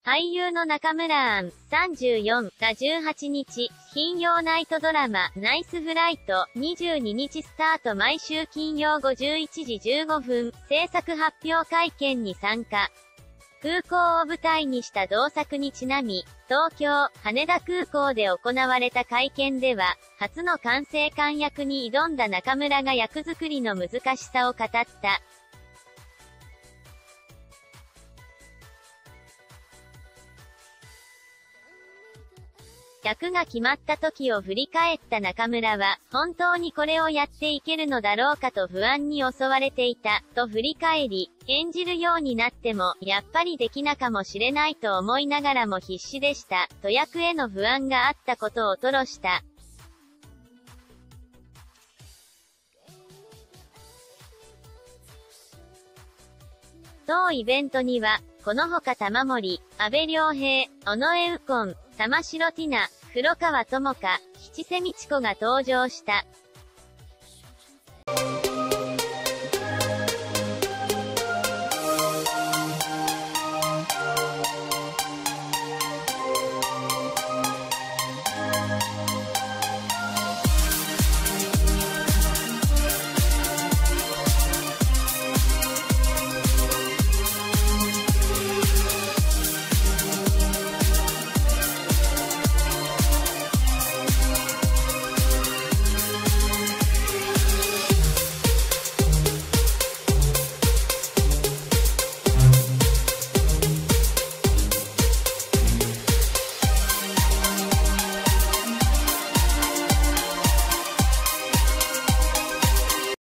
俳優の中村アン、34が18日、金曜ナイトドラマ、ナイスフライト、22日スタート毎週金曜51時15分、制作発表会見に参加。空港を舞台にした同作にちなみ、東京、羽田空港で行われた会見では、初の管制官役に挑んだ中村が役作りの難しさを語った。役が決まった時を振り返った中村は、本当にこれをやっていけるのだろうかと不安に襲われていた、と振り返り、演じるようになっても、やっぱりできなかもしれないと思いながらも必死でした、と役への不安があったことを吐露した。当イベントには、このほか玉森、阿部亮平、尾上右近、玉城ティナ、黒川智花、吉瀬美智子が登場した。